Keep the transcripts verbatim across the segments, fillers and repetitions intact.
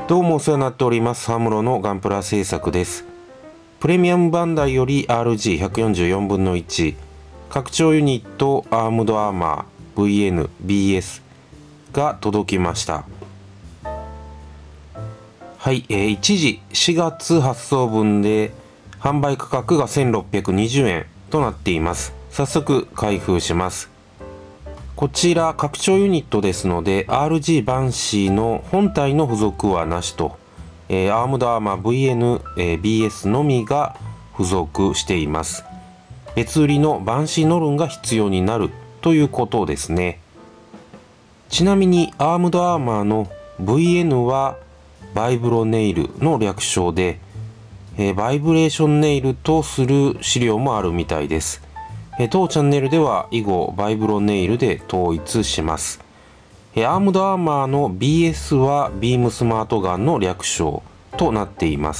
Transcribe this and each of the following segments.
どうもお世話になっております。ハムロのガンプラ製作です。プレミアムバンダイより アールジーひゃくよんじゅうよんぶんのいち 拡張ユニットアームドアーマー ブイエヌビーエス が届きました。はい、えー、一時しがつ発送分で販売価格がせんろっぴゃくにじゅうえんとなっています。早速開封します。こちら拡張ユニットですので アールジー バンシーの本体の付属はなしと、えー、アームドアーマー ブイエヌ、えー、ビーエス のみが付属しています。別売りのバンシーノルンが必要になるということですね。ちなみにアームドアーマーの ブイエヌ はバイブロネイルの略称で、えー、バイブレーションネイルとする資料もあるみたいです。当チャンネルでは以後バイブロネイルで統一します。アームドアーマーの ビーエス はビームスマートガンの略称となっています。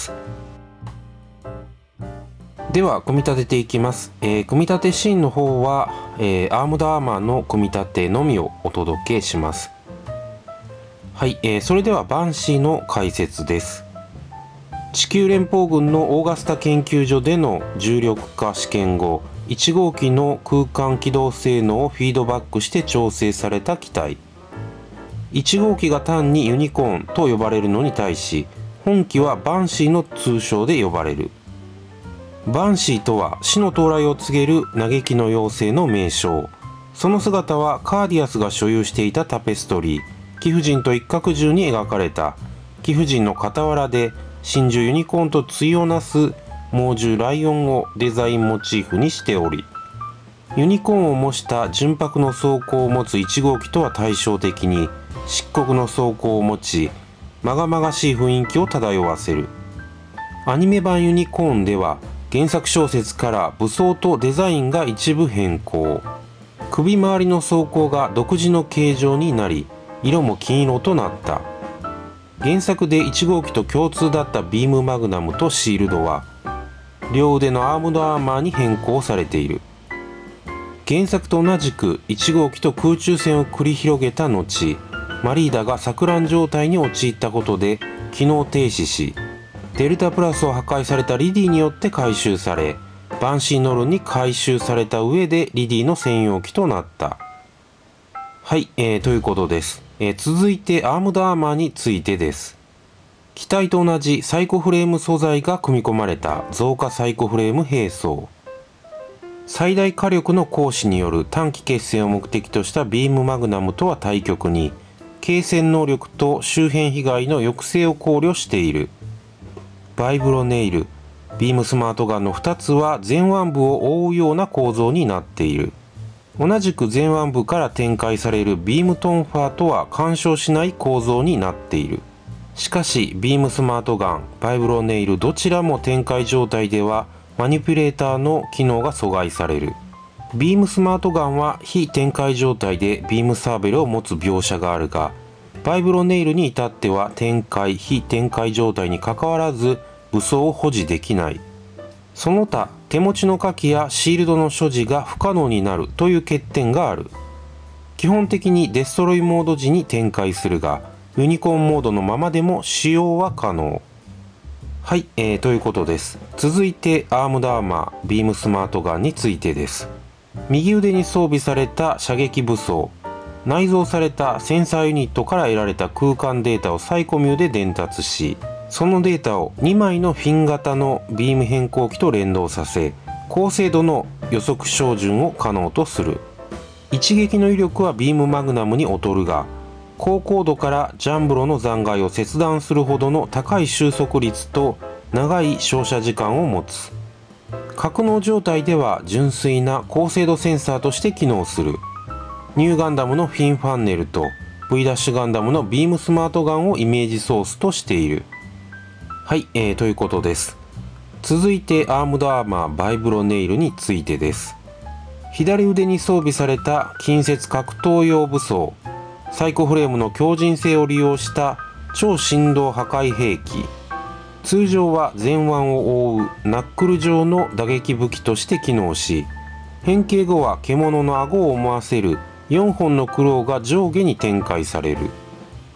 では組み立てていきます。えー、組み立てシーンの方は、えー、アームドアーマーの組み立てのみをお届けします。はい、えー、それではバンシーの解説です。地球連邦軍のオーガスタ研究所での重力化試験後、いち号機の空間機動性能をフィードバックして調整された機体。いち号機が単にユニコーンと呼ばれるのに対し、本機はバンシーの通称で呼ばれる。バンシーとは死の到来を告げる嘆きの妖精の名称。その姿はカーディアスが所有していたタペストリー、貴婦人と一角獣に描かれた貴婦人の傍らで真珠ユニコーンと対をなす猛獣ライオンをデザインモチーフにしており、ユニコーンを模した純白の装甲を持ついち号機とは対照的に漆黒の装甲を持ち、まがまがしい雰囲気を漂わせる。アニメ版ユニコーンでは原作小説から武装とデザインが一部変更。首周りの装甲が独自の形状になり、色も金色となった。原作でいち号機と共通だったビームマグナムとシールドは両腕のアームドアーマーに変更されている。原作と同じくいち号機と空中戦を繰り広げた後、マリーダが錯乱状態に陥ったことで機能停止し、デルタプラスを破壊されたリディによって回収され、バンシーノルンに回収された上でリディの専用機となった。はい、えー、ということです。えー、続いてアームドアーマーについてです。機体と同じサイコフレーム素材が組み込まれた増加サイコフレーム兵装。最大火力の行使による短期決戦を目的としたビームマグナムとは対極に、継戦能力と周辺被害の抑制を考慮している。バイブロネイル、ビームスマートガンのふたつは前腕部を覆うような構造になっている。同じく前腕部から展開されるビームトンファーとは干渉しない構造になっている。しかしビームスマートガン、バイブロネイルどちらも展開状態ではマニピュレーターの機能が阻害される。ビームスマートガンは非展開状態でビームサーベルを持つ描写があるが、バイブロネイルに至っては展開・非展開状態にかかわらず武装を保持できない。その他手持ちの火器やシールドの所持が不可能になるという欠点がある。基本的にデストロイモード時に展開するが、ユニコーンモードのままでも使用は可能。はい、えー、ということです。続いてアームドアーマー、ビームスマートガンについてです。右腕に装備された射撃武装。内蔵されたセンサーユニットから得られた空間データをサイコミューで伝達し、そのデータをにまいのフィン型のビーム変更機と連動させ、高精度の予測照準を可能とする。一撃の威力はビームマグナムに劣るが、高高度からジャンブロの残骸を切断するほどの高い収束率と長い照射時間を持つ。格納状態では純粋な高精度センサーとして機能する。ニューガンダムのフィンファンネルと V ダッシュガンダムのビームスマートガンをイメージソースとしている。はい、えー、ということです。続いてアームドアーマーバイブロネイルについてです。左腕に装備された近接格闘用武装。サイコフレームの強靭性を利用した超振動破壊兵器。通常は前腕を覆うナックル状の打撃武器として機能し、変形後は獣の顎を思わせるよんほんのクローが上下に展開される。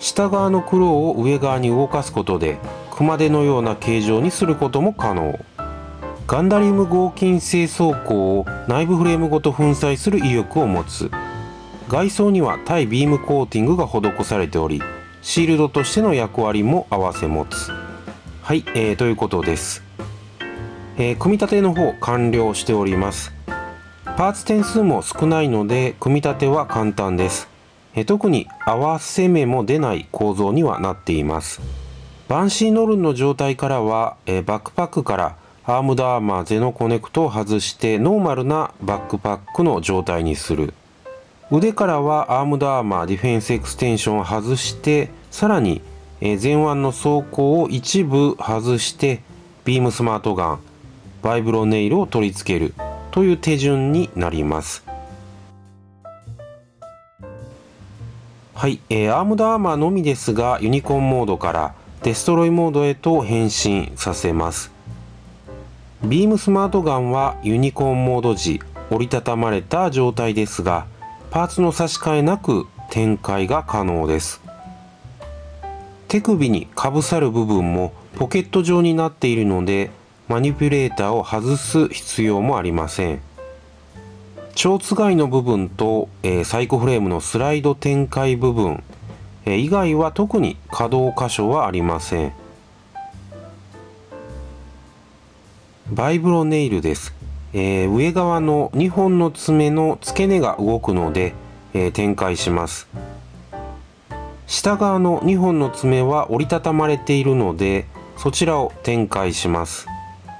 下側のクローを上側に動かすことで熊手のような形状にすることも可能。ガンダリウム合金製装甲を内部フレームごと粉砕する威力を持つ。外装には対ビームコーティングが施されており、シールドとしての役割も併せ持つ。はい、えー、ということです。えー、組み立ての方完了しております。パーツ点数も少ないので組み立ては簡単です。えー、特に合わせ目も出ない構造にはなっています。バンシーノルンの状態からは、えー、バックパックからアームドアーマーゼノコネクトを外してノーマルなバックパックの状態にする。腕からはアームドアーマーディフェンスエクステンションを外して、さらに前腕の装甲を一部外してビームスマートガン、バイブロネイルを取り付けるという手順になります。はい、えー、アームドアーマーのみですがユニコーンモードからデストロイモードへと変身させます。ビームスマートガンはユニコーンモード時折りたたまれた状態ですが、パーツの差し替えなく展開が可能です。手首にかぶさる部分もポケット状になっているのでマニピュレーターを外す必要もありません。蝶つがいの部分と、えー、サイコフレームのスライド展開部分、えー、以外は特に可動箇所はありません。バイブロネイルです。えー、上側のにほんの爪の付け根が動くので、えー、展開します。下側のにほんの爪は折りたたまれているのでそちらを展開します。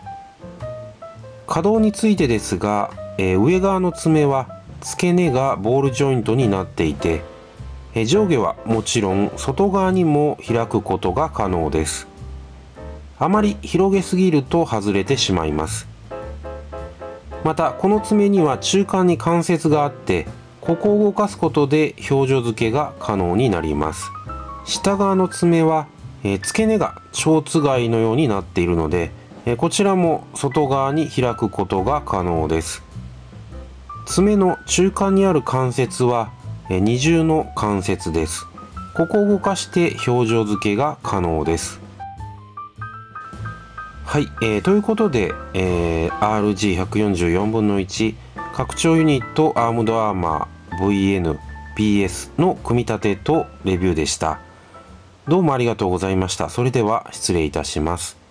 可動についてですが、えー、上側の爪は付け根がボールジョイントになっていて、えー、上下はもちろん外側にも開くことが可能です。あまり広げすぎると外れてしまいます。またこの爪には中間に関節があって、ここを動かすことで表情付けが可能になります。下側の爪は、えー、付け根が蝶つがいのようになっているので、えー、こちらも外側に開くことが可能です。爪の中間にある関節は、えー、二重の関節です。ここを動かして表情付けが可能です。はい、えー、ということで、えー、アールジーひゃくよんじゅうよんぶんのいち 拡張ユニットアームドアーマー ブイエヌピーエス の組み立てとレビューでした。どうもありがとうございました。それでは失礼いたします。